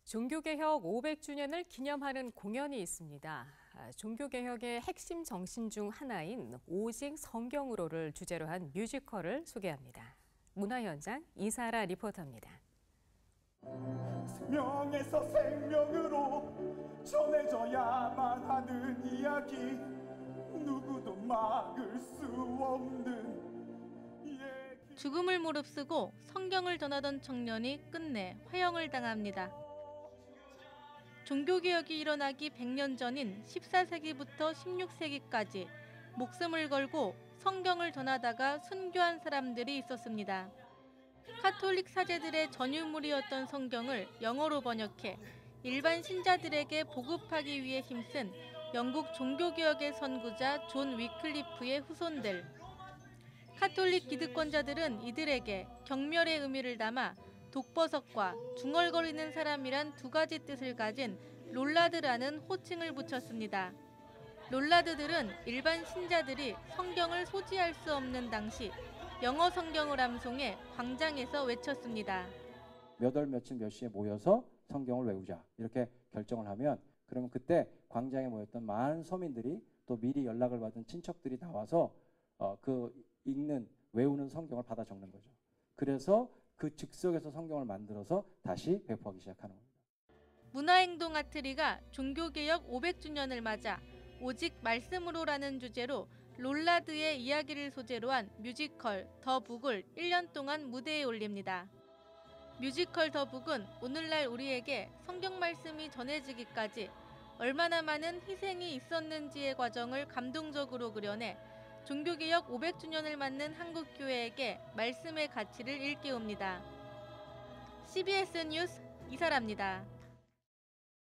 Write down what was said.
종교개혁 500주년을 기념하는 공연이 있습니다. 종교개혁의 핵심 정신 중 하나인 오직 성경으로를 주제로 한 뮤지컬을 소개합니다. 문화현장 이사라 리포터입니다. 생명에서 생명으로 전해져야만 하는 이야기, 누구도 막을 수 없는 얘기. 죽음을 무릅쓰고 성경을 전하던 청년이 끝내 화형을 당합니다. 종교개혁이 일어나기 100년 전인 14세기부터 16세기까지 목숨을 걸고 성경을 전하다가 순교한 사람들이 있었습니다. 카톨릭 사제들의 전유물이었던 성경을 영어로 번역해 일반 신자들에게 보급하기 위해 힘쓴 영국 종교개혁의 선구자 존 위클리프의 후손들. 카톨릭 기득권자들은 이들에게 경멸의 의미를 담아 독버섯과 중얼거리는 사람이란 두 가지 뜻을 가진 롤라드라는 호칭을 붙였습니다. 롤라드들은 일반 신자들이 성경을 소지할 수 없는 당시 영어 성경을 암송해 광장에서 외쳤습니다. 몇 월 며칠 몇 시에 모여서 성경을 외우자 이렇게 결정을 하면, 그러면 그때 광장에 모였던 많은 서민들이 또 미리 연락을 받은 친척들이 나와서 외우는 성경을 받아 적는 거죠. 그래서 그 즉석에서 성경을 만들어서 다시 배포하기 시작하는 겁니다. 문화행동 아트리가 종교개혁 500주년을 맞아 오직 말씀으로라는 주제로 롤라드의 이야기를 소재로 한 뮤지컬 더 북을 1년 동안 무대에 올립니다. 뮤지컬 더 북은 오늘날 우리에게 성경 말씀이 전해지기까지 얼마나 많은 희생이 있었는지의 과정을 감동적으로 그려내 종교개혁 500주년을 맞는 한국교회에게 말씀의 가치를 일깨웁니다. CBS 뉴스 이사라입니다.